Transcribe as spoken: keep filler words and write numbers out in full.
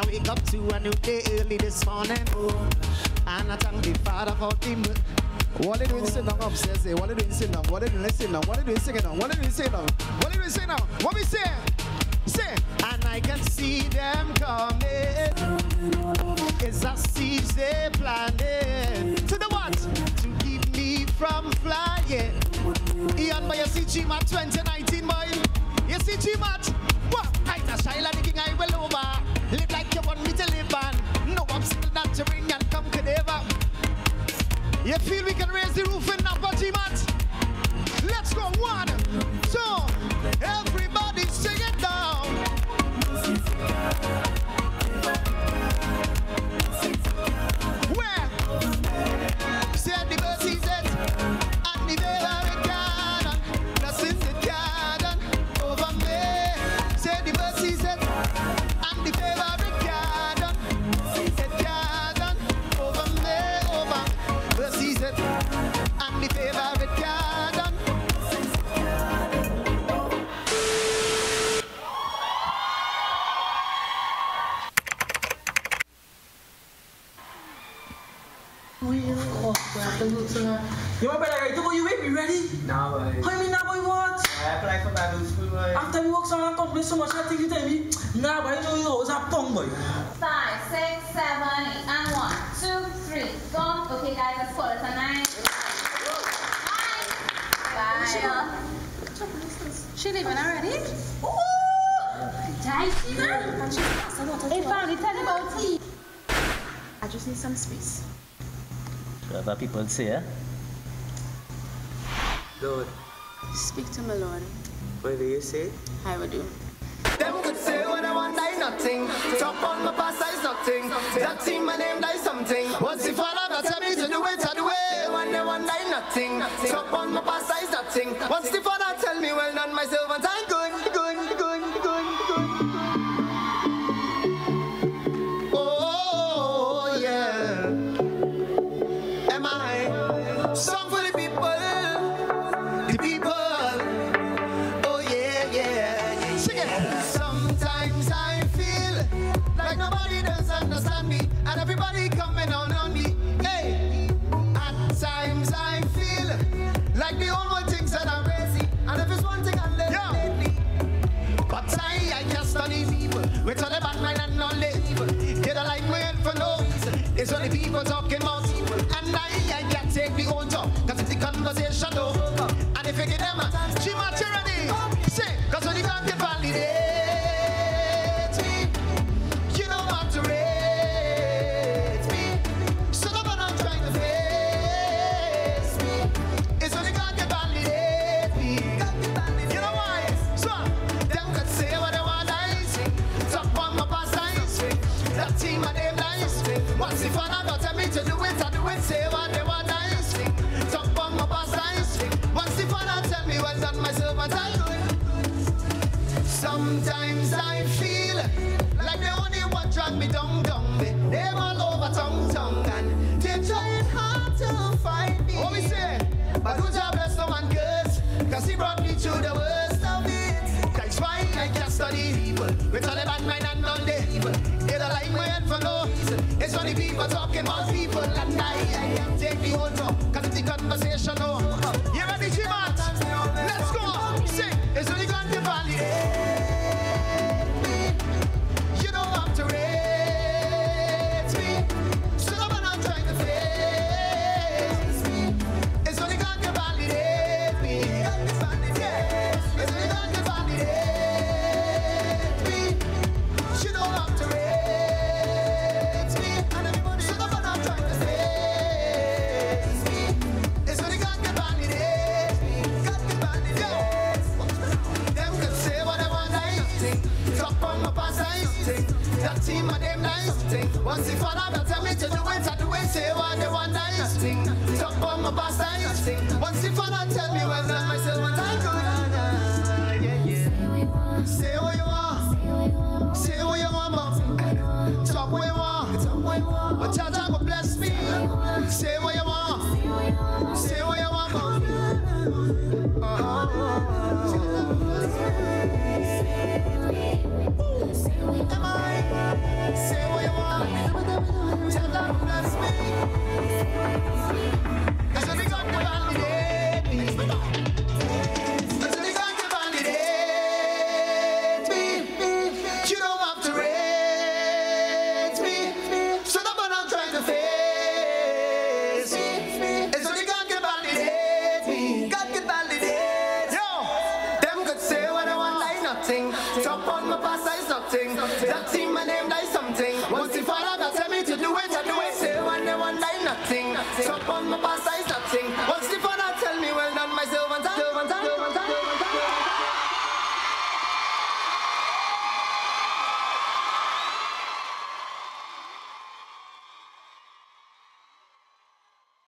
I wake up to a new day early this morning. Oh, and I thank the Father for the. What are you doing sitting down upstairs? What are you doing sitting down? What are you doing sitting down? What are you doing singing down? What are you doing singing down? What are you doing singing down? What we say? Say, and I can see them coming. It's a seeds they planted. To the what? To keep me from flying. Ian, but you see G MATT twenty nineteen, boy. You see G MATT? What? I just shine like the king I will over. Live like you want me to live on. No obstacle that to bring and come could ever. You feel we can raise the roof in Napa G MATT? Let's go, one, two, everybody sing it down. Where? Said the bird sees it, and the favorite garden, that's in the garden over me. Said the bird sees it, and the favorite garden, the garden over me, over. Bird sees it, and the favorite garden. You want better right? You wait, be ready? Nah, boy. How you mean, nah, boy, what? I apply for Bible school, boy. After we work so and accomplish so much, I think you tell me, nah, boy, you know you always have tongue, boy. Five, six, seven, eight, and one, two, three, go. Okay, guys, let's call it a night. Bye. She leaving already? Ooh! Dicey, man. Hey, Fanny, tell me about tea. I just need some space. Whatever people say, eh? Lord, Speak to my Lord. what do you say? I will do. Them could say when I want die nothing. Top on my past is nothing. That team my name die something. What's the father that tell me to do it, I do it. When they want die nothing. Top on my past is nothing. What's the father tell me, well done myself and I'm good, good, good, good, good. Oh yeah. Am I? Song for the people. The people. Oh yeah, yeah. Sing it. Sometimes I feel like nobody does understand me, and everybody coming down on me. Hey. At times I feel like the old one thinks that I'm crazy, and if it's one thing I learned lately, but I, I can't study people with all the bad mind and all the evil. They don't like me for no reason. It's only people talking about people, and I, I can't take the own talk, cause it's the conversation over. And if you get them, G MATT ready, say, cause when you can't get validate me, you don't have to rate me. So nobody not trying to face me. It's when you can't get validate me. You know why? So, them could say what they want, I sing. Top on my past, I swing. That team and them nice. Once if I got tell me to do it, I do it. Say what they want, I sing. Top on my past, I swing. Once if I tell me well done myself, and I do it. Sometimes I feel like the only one drag me down, down. They're all over tongue, tongue, and they're trying hard to find me. What we say? But who's our bless no one curse? Cause he brought me through the worst of it. That's why I can't study people with all the bad mind and all the evil. They don't like my head for no reason. It's only people talking about people, and I, I can't take the whole talk, cause it's the conversation over. You ready, G MATT? Let's go! Sing! It's only gonna be valid. You don't have to rate me. So I'm not trying to face me. It's only gonna get validate me. Yeah. It's only gonna get validate me. You don't have to rate me. So I'm not trying to face me. It's only gonna get validate me. Yeah. Them could say what I want, I think. Top on my past, I think. That team and them nice thing. Once the father tell me to do it, I do it. Say what they want, I think. Top on my past, I think. Once the father tell me, well done myself, and I good. Yeah, yeah. Say what you want. Say what you want, mom. Talk what you want. But Jaja will bless me. Say what you want. Say what you want, mom. Uh-huh. Am I? Say ting. Top on my